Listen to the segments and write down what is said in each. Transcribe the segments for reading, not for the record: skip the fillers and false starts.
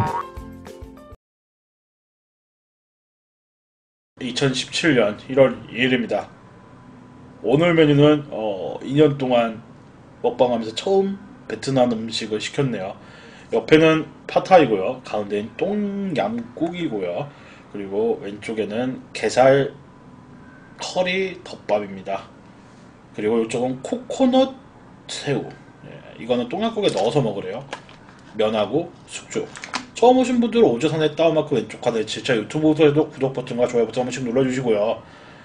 (2017년 1월 2일입니다) 오늘 메뉴는 2년 동안 먹방하면서 처음 베트남 음식을 시켰네요. 옆에는 팟타이고요, 가운데는 똥얌국이고요, 그리고 왼쪽에는 게살 커리 덮밥입니다. 그리고 이쪽은 코코넛 새우. 이거는 똥양국에 넣어서 먹으래요. 면하고 숙주. 처음 오신 분들은 오조선의 다운마크 왼쪽 하단에 진짜 유튜브에도 구독 버튼과 좋아요 버튼 한 번씩 눌러주시고요.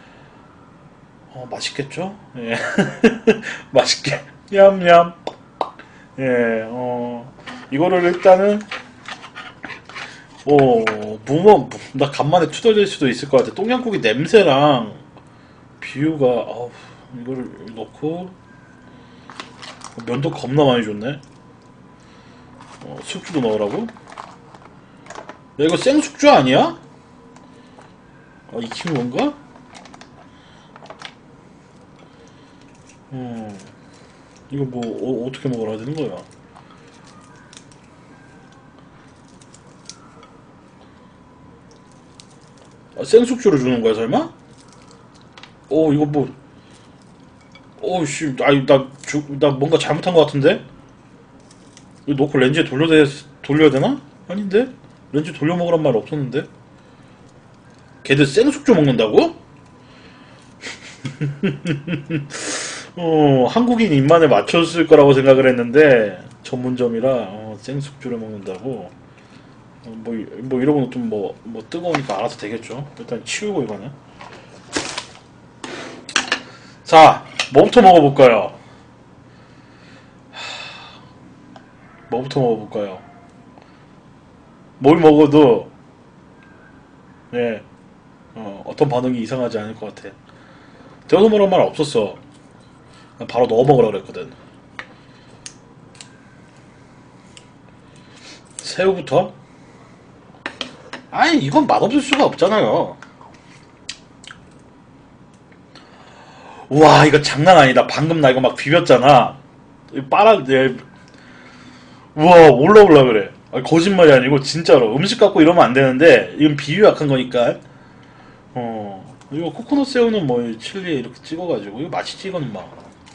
맛있겠죠? 예. 맛있게 냠냠. 예. 이거를 일단은 나 간만에 투덜댈 수도 있을 것 같아. 똥양국이 냄새랑 비유가 이거를 넣고 면도 겁나 많이 줬네. 숙주도 넣으라고? 야, 이거 생숙주 아니야? 익힌 건가? 이거 뭐 어떻게 먹으라 되는 거야? 생숙주를 주는 거야 설마? 이거 뭐 씨, 나 뭔가 잘못한 것 같은데? 이거 놓고 렌즈에 돌려야 되나? 아닌데? 렌즈 돌려 먹으란 말 없었는데? 걔들 생숙주 먹는다고? 한국인 입맛에 맞췄을 거라고 생각을 했는데, 전문점이라, 생숙주를 먹는다고? 이러고 좀 뜨거우니까 알아서 되겠죠? 일단 치우고 이거는. 자, 뭐부터 먹어볼까요? 뭐부터 먹어볼까요? 뭘 먹어도 어떤 반응이 이상하지 않을 것 같아. 데워서 먹으란 말 없었어. 바로 넣어 먹으라 그랬거든. 새우부터? 아니, 이건 맛없을 수가 없잖아요. 우와, 이거 장난 아니다. 방금 나 이거 막 비볐잖아. 우와, 올라올라 그래. 거짓말이 아니고 진짜로 음식 갖고 이러면 안 되는데 이건 비유 약한 거니까. 이거 코코넛 새우는 칠리에 이렇게 찍어가지고 이거 맛있지 이거는 막.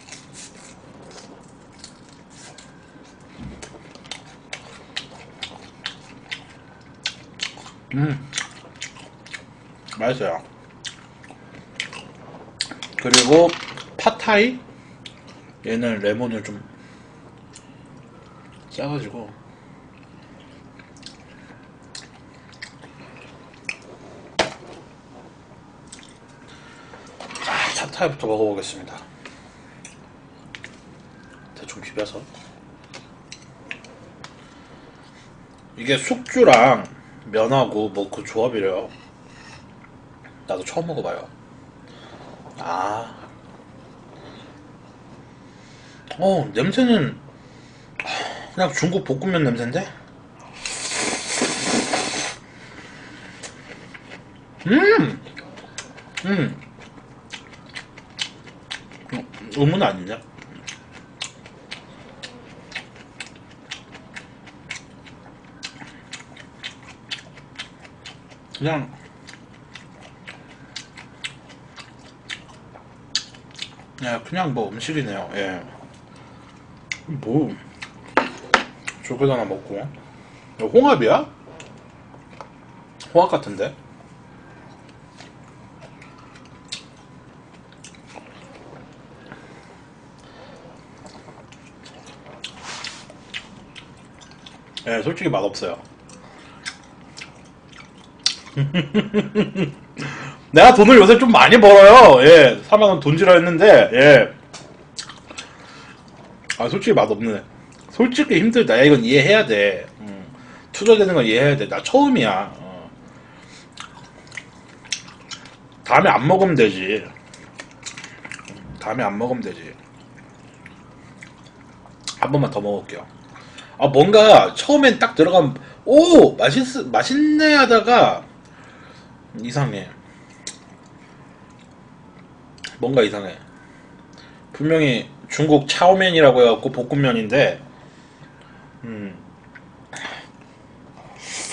맛있어요. 그리고 팟타이, 얘는 레몬을 좀 짜가지고 팟타이부터 먹어보겠습니다. 대충 비벼서. 이게 숙주랑 면하고 그 조합이래요. 나도 처음 먹어봐요. 냄새는 그냥 중국 볶음면 냄새인데? 음은 아니냐? 그냥 음식이네요. 예. 저거 하나 먹고. 이거 홍합이야? 홍합 같은데? 예, 솔직히 맛없어요. 내가 돈을 요새 좀 많이 벌어요. 예, 4만원 돈지라 했는데, 예. 솔직히 맛없네. 솔직히 힘들다. 야, 이건 이해해야 돼. 투자되는 건 이해해야 돼. 나 처음이야. 다음에 안 먹으면 되지. 다음에 안 먹으면 되지. 한 번만 더 먹을게요. 뭔가 처음엔 딱 들어가면 맛있네 하다가 이상해. 뭔가 이상해. 분명히 중국 차오면이라고 해갖고 볶음면인데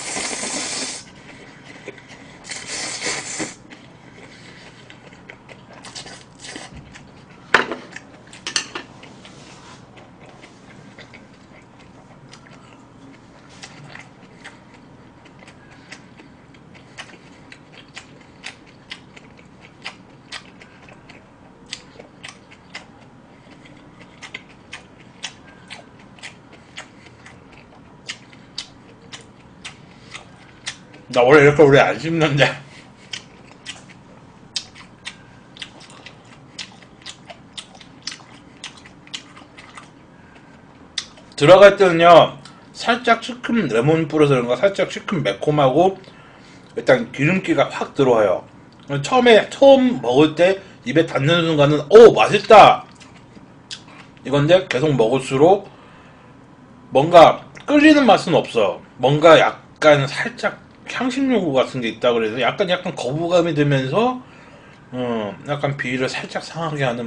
나 원래 이렇게 오래 안 씹는데. 들어갈 때는요, 살짝 시큼 레몬 뿌려서 그런가 살짝 시큼 매콤하고 일단 기름기가 확 들어와요. 처음 먹을 때 입에 닿는 순간은 오 맛있다 이건데, 계속 먹을수록 뭔가 끓이는 맛은 없어. 뭔가 약간 살짝 향신료 같은 게 있다 그래서 약간 거부감이 들면서 약간 비위를 살짝 상하게 하는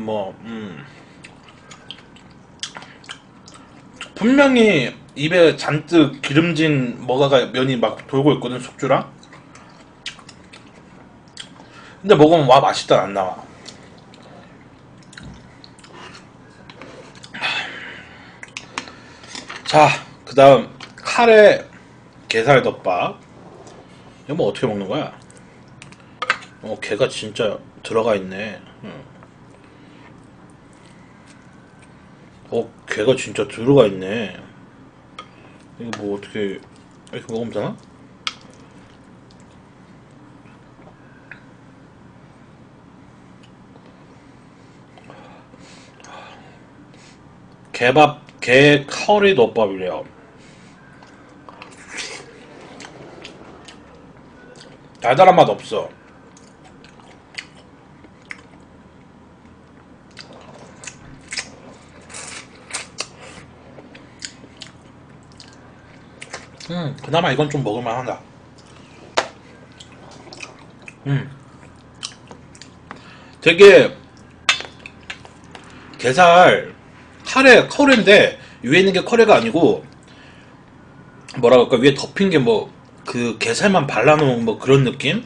분명히 입에 잔뜩 기름진 뭐가가 면이 막 돌고 있거든, 숙주랑. 근데 먹으면 와 맛있다 안 나와. 자, 그 다음 카레 게살덮밥. 이거 뭐 어떻게 먹는 거야? 게가 진짜 들어가 있네. 게가 진짜 들어가 있네. 이거 뭐 어떻게 이렇게 먹으면 되나? 게 커리 덮밥이래요. 달달한 맛 없어. 그나마 이건 좀 먹을만하다. 되게 게살 커리인데 위에 있는 게 커리가 아니고 뭐라 그럴까, 위에 덮인 게 뭐 그 게살만 발라놓은 뭐 그런 느낌?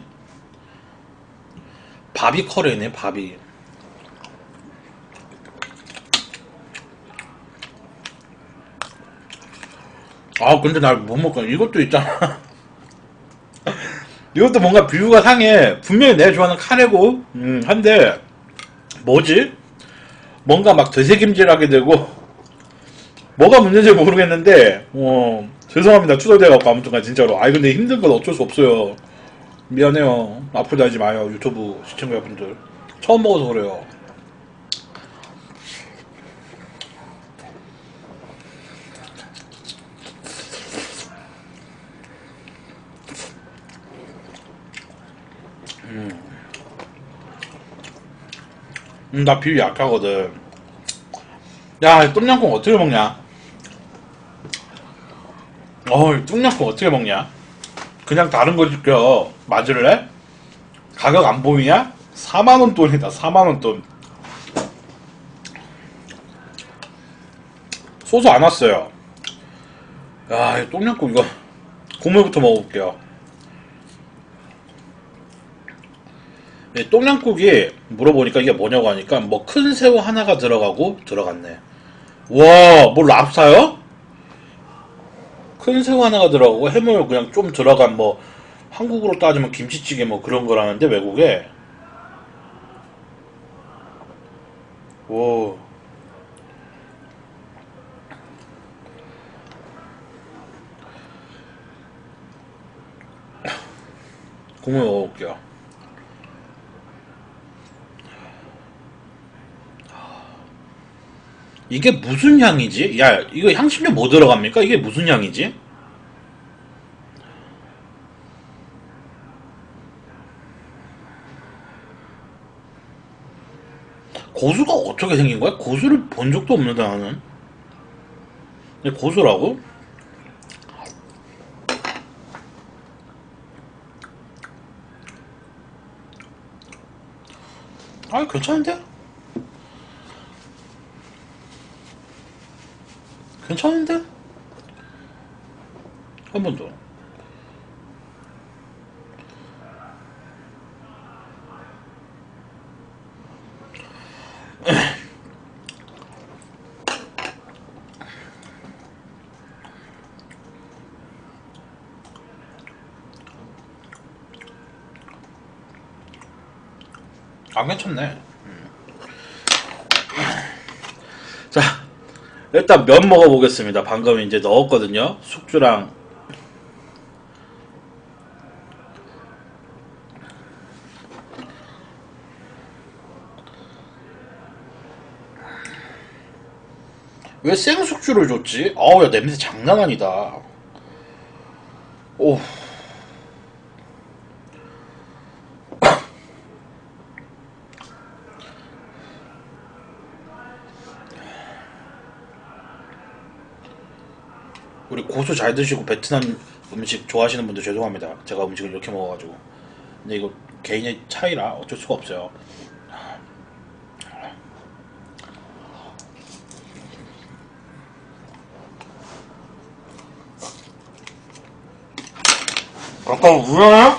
밥이 커리네, 밥이. 아 근데 나 못 먹어. 이것도 있잖아. 이것도 뭔가 비유가 상해. 분명히 내가 좋아하는 카레고 한데 뭐지? 뭔가 막 되새김질하게 되고 뭐가 문제인지 모르겠는데 죄송합니다. 투덜대갖고 아무튼간 진짜로. 아이 근데 힘든 건 어쩔 수 없어요. 미안해요. 아프다 하지 마요, 유튜브 시청자분들. 처음 먹어서 그래요. 나 비위 약하거든. 야, 똠양꿍 어떻게 먹냐? 똠양꿍 어떻게 먹냐? 그냥 다른 거 시켜. 맞을래? 가격 안 보이냐? 4만원 돈이다, 4만원 돈. 소스 안 왔어요. 야, 이 똠양꿍 이거 국물부터 먹어볼게요. 똠양꿍이 물어보니까 이게 뭐냐고 하니까 뭐 큰 새우 하나가 들어가고 들어갔네. 와, 뭐 랍스타요? 큰 새우 하나가 들어가고 해물 그냥 좀 들어간 뭐 한국으로 따지면 김치찌개 뭐 그런 거라는데, 외국에. 오. 국물 먹어볼게요. 이게 무슨 향이지? 야, 이거 향신료 뭐 들어갑니까? 이게 무슨 향이지? 고수가 어떻게 생긴 거야? 고수를 본 적도 없는데 나는. 이게 고수라고? 아, 괜찮은데? 괜찮은데? 한 번 더. 안 괜찮네. 자, 일단 면 먹어보겠습니다. 방금 이제 넣었거든요. 숙주랑 왜 생숙주를 줬지? 아우 야 냄새 장난 아니다. 오. 우리 고수 잘 드시고 베트남 음식 좋아하시는 분들 죄송합니다. 제가 음식을 이렇게 먹어가지고. 근데 이거 개인의 차이라 어쩔 수가 없어요. 아까 우연해?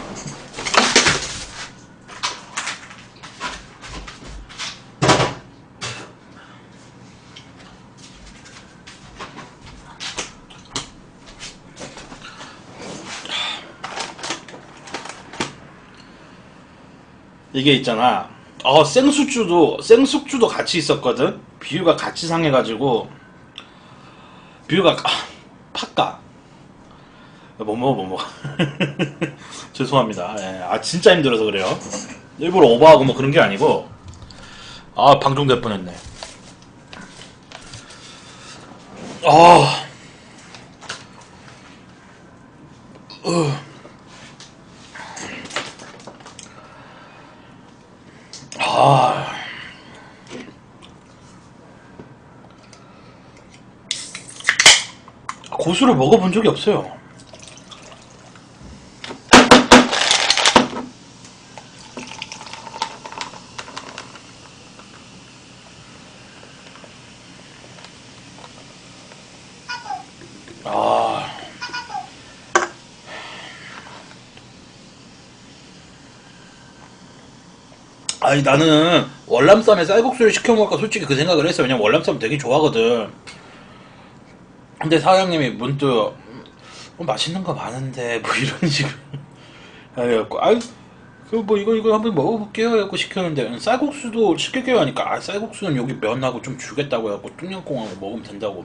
이게 있잖아. 생숙주도 같이 있었거든. 비유가 같이 상해가지고 비유가 팍가. 못 먹어 못 먹어. 죄송합니다. 예. 아 진짜 힘들어서 그래요. 일부러 오버하고 뭐 그런 게 아니고. 아 방종될 뻔했네. 아, 아, 고수를 먹어본 적이 없어요. 아, 아니 나는 월남쌈에 쌀국수를 시켜 먹을까 솔직히 그 생각을 했어. 왜냐면 월남쌈 되게 좋아하거든. 근데 사장님이 문득 맛있는 거 많은데 뭐 이런 식으로 그래갖고 아이 그 뭐 이거 한번 먹어볼게요 해갖고 시켰는데 쌀국수도 시킬게요 하니까 아 쌀국수는 여기 면하고 좀 주겠다고 해갖고 똠양꿍하고 먹으면 된다고.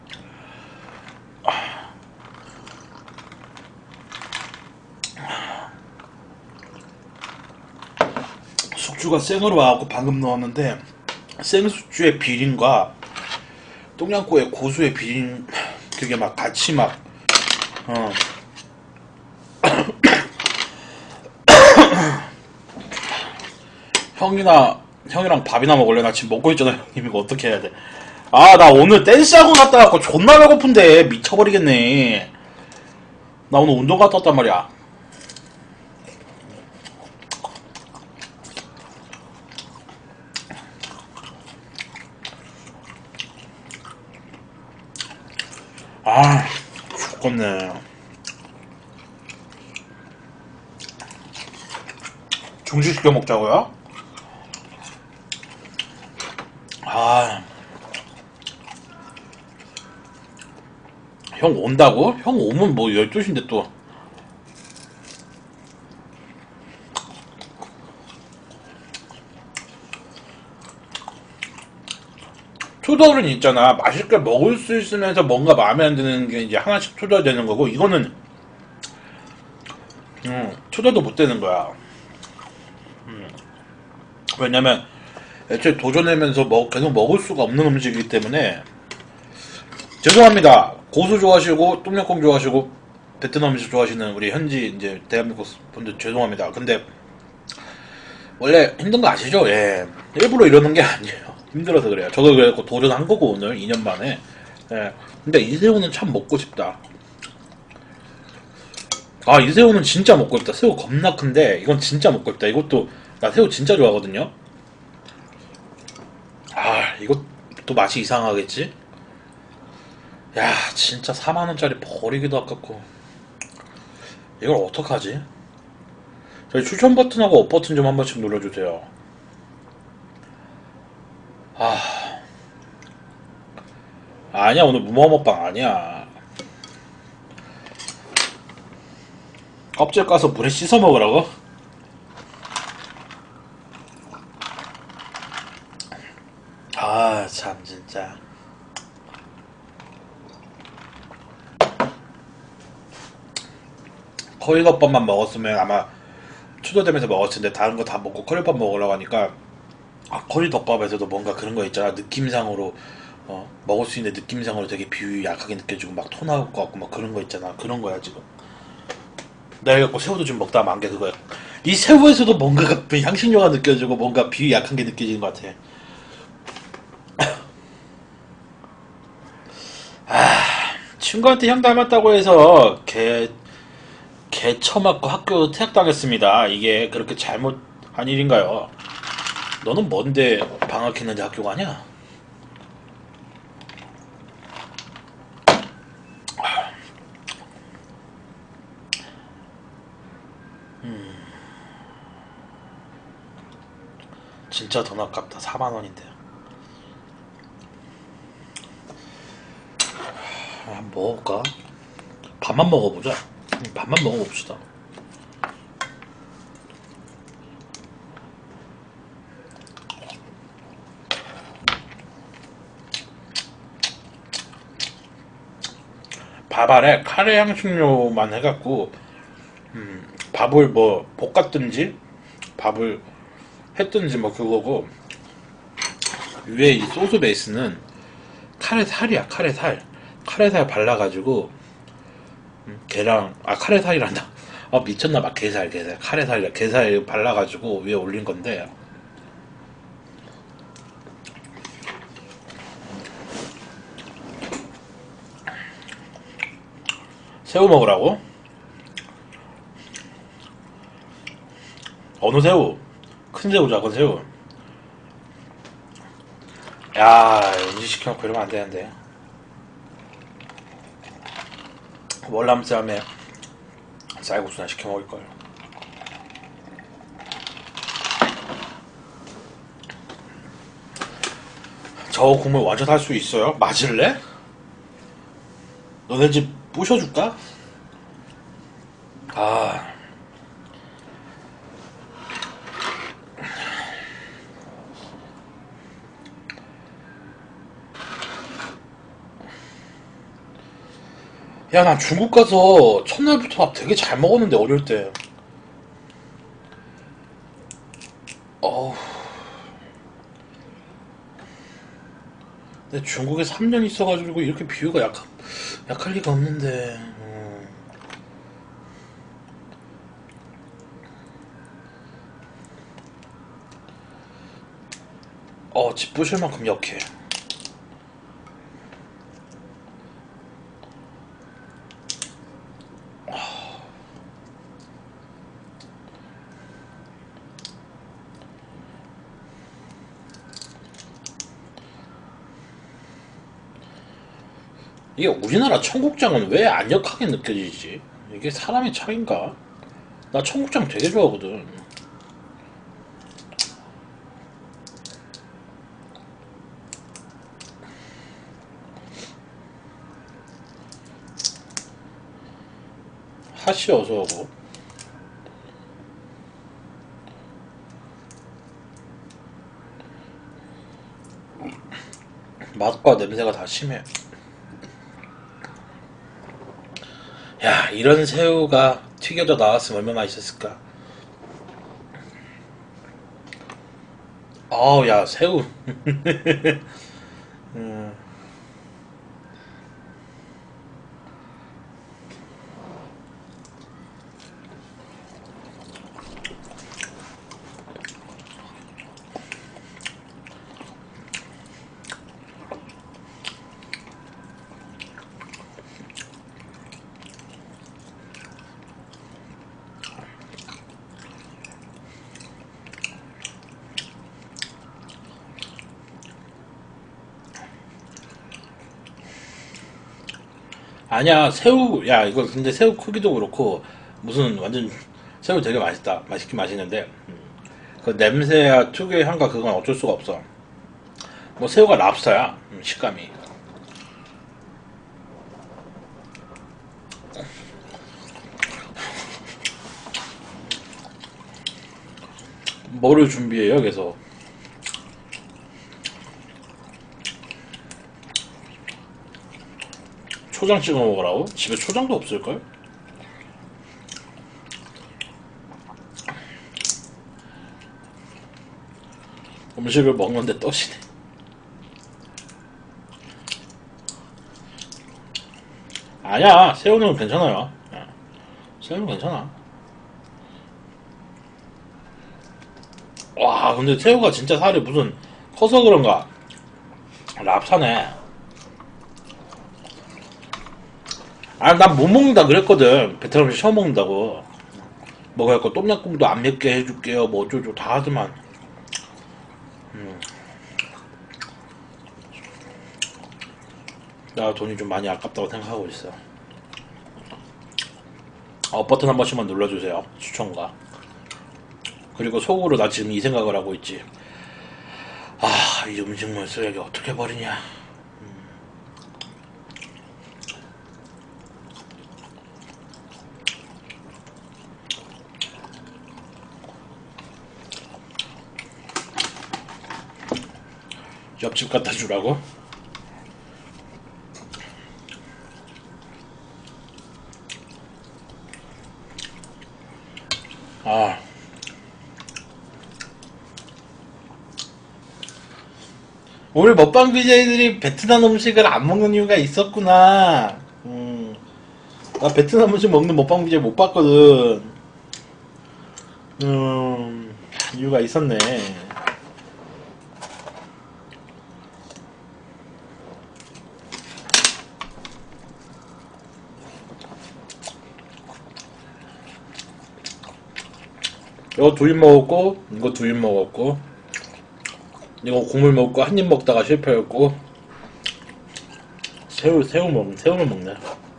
숙주가 생으로 와갖고 방금 넣었는데 생숙주의 비린과 똠양꿍의 고수의 비린 그게 막 같이 막 어. 형이랑 밥이나 먹을래? 나 지금 먹고 있잖아. 형님 이거 어떻게 해야 돼? 아 나 오늘 댄스 학원 갔다 왔고 존나 배고픈데 미쳐버리겠네. 나 오늘 운동 갔다 왔단 말이야. 아 죽겠네. 중식시켜 먹자고요? 아, 형 온다고? 형 오면 뭐 12시인데 또. 초덜은 있잖아. 맛있게 먹을 수 있으면서 뭔가 마음에 안 드는 게 이제 하나씩 초덜되는 거고, 이거는, 초덜도 못 되는 거야. 왜냐면, 애초에 도전하면서 계속 먹을 수가 없는 음식이기 때문에, 죄송합니다. 고수 좋아하시고, 똠양꿍 좋아하시고, 베트남 음식 좋아하시는 우리 현지 이제 대한민국 분들 죄송합니다. 근데, 원래 힘든 거 아시죠? 예. 일부러 이러는 게 아니에요. 힘들어서 그래요. 저도 그래갖고 도전한 거고, 오늘 2년 만에. 예. 근데 이새우는 참 먹고 싶다. 아, 이새우는 진짜 먹고 싶다. 새우 겁나 큰데, 이건 진짜 먹고 싶다. 이것도, 나 새우 진짜 좋아하거든요? 아, 이것도 맛이 이상하겠지? 야, 진짜 4만원짜리 버리기도 아깝고. 이걸 어떡하지? 저희 추천 버튼하고 업 버튼 좀 한 번씩 눌러주세요. 아, 아니야. 오늘 무모한 먹방 아니야. 껍질 까서 물에 씻어 먹으라고? 아, 참, 진짜. 커리덮밥만 먹었으면 아마 추도되면서 먹었을 텐데, 다른 거 다 먹고 커리덮밥 먹으려고 하니까, 아, 커리덮밥에서도 뭔가 그런 거 있잖아. 느낌상으로, 먹을 수 있는 느낌상으로 되게 비위 약하게 느껴지고 막 토 나올 것 같고 막 그런 거 있잖아. 그런 거야 지금. 내가 갖고 새우도 좀 먹다 만 게 그거야. 이 새우에서도 뭔가 향신료가 느껴지고 뭔가 비위 약한 게 느껴지는 것 같아. 친구한테 형 닮았다고 해서 개 처맞고 학교 퇴학당했습니다. 이게 그렇게 잘못한 일인가요? 너는 뭔데 방학했는데 학교 가냐? 진짜 돈 아깝다. 4만 원인데. 한번 먹어볼까? 밥만 먹어보자. 밥만 먹어봅시다. 밥 안에 카레 향신료만 해갖고 밥을 뭐 볶았든지 밥을 했든지 뭐 그거고, 위에 이 소스 베이스는 카레살이야. 카레살 발라가지고 계랑 카레살이란다. 미쳤나봐. 게살 카레살 게살 발라가지고 위에 올린 건데, 새우 먹으라고? 어느 새우? 큰 새우 작은 새우? 야, 인지 시켜놓고 이러면 안 되는데. 월남쌈에 쌀국수나 시켜 먹을걸. 저 국물 완전 할 수 있어요? 맞을래? 너네 집 부셔줄까? 아, 야, 난 중국 가서 첫날부터 밥 되게 잘 먹었는데, 어릴 때. 어우, 근데 중국에 3년 있어가지고 이렇게 비유가 약할 리가 없는데. 집 부실 만큼 역해. 이게 우리나라 청국장은 왜 안 역하게 느껴지지? 이게 사람의 차이인가? 나 청국장 되게 좋아하거든. 핫씨 어서오고. 맛과 냄새가 다 심해. 야, 이런 새우가 튀겨져 나왔으면 얼마나 맛있었을까. 야, 새우. 아니야, 새우. 야, 이거 근데 새우 크기도 그렇고 무슨 완전 새우 되게 맛있다. 맛있긴 맛있는데 그 냄새야 특유의 향과 그건 어쩔 수가 없어. 뭐 새우가 랍스터야. 식감이. 뭐를 준비해요? 그래서 초장 찍어 먹으라고? 집에 초장도 없을걸? 음식을 먹는데 떠시네. 아니야, 새우는 괜찮아요. 새우는 괜찮아. 와, 근데 새우가 진짜 살이 무슨 커서 그런가 랍사네. 아, 난 못 먹는다 그랬거든. 베트남 음식 처음 먹는다고. 먹어갖고 똠양꿍도 안 맵게 해줄게요. 뭐 어쩌고 다 하더만. 나 돈이 좀 많이 아깝다고 생각하고 있어. 버튼 한 번씩만 눌러주세요. 추천과. 그리고 속으로 나 지금 이 생각을 하고 있지. 아, 이 음식물 쓰레기 어떻게 버리냐. 옆집 갖다 주라고? 아, 오늘 먹방 BJ들이 베트남 음식을 안 먹는 이유가 있었구나. 나 베트남 음식 먹는 먹방 BJ 못 봤거든. 이유가 있었네. 이거 두 입 먹었고, 이거 두 입 먹었고, 이거 국물 먹고 한 입 먹다가 실패했고, 새우를 먹네.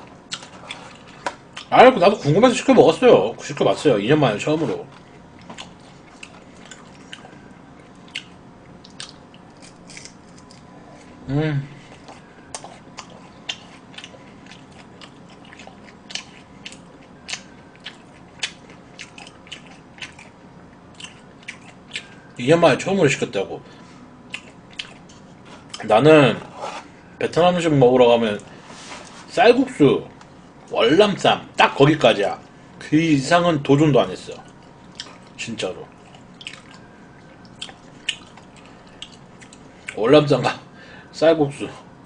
아, 나도 궁금해서 시켜 먹었어요. 시켜 봤어요. 2년 만에 처음으로. 음. 2년 만에 처음으로 시켰다고. 나는 베트남 음식 먹으러 가면 쌀국수, 월남쌈 딱 거기까지야. 그 이상은 도전도 안 했어. 진짜로. 월남쌈과 쌀국수.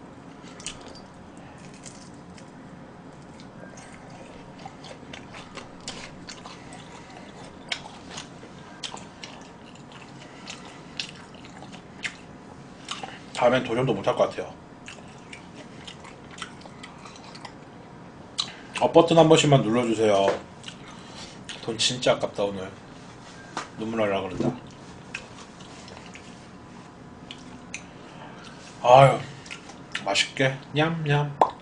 다음엔 도전도 못 할 것 같아요. 버튼 한 번씩만 눌러주세요. 돈 진짜 아깝다 오늘. 눈물 날라 그런다. 아유, 맛있게 냠냠.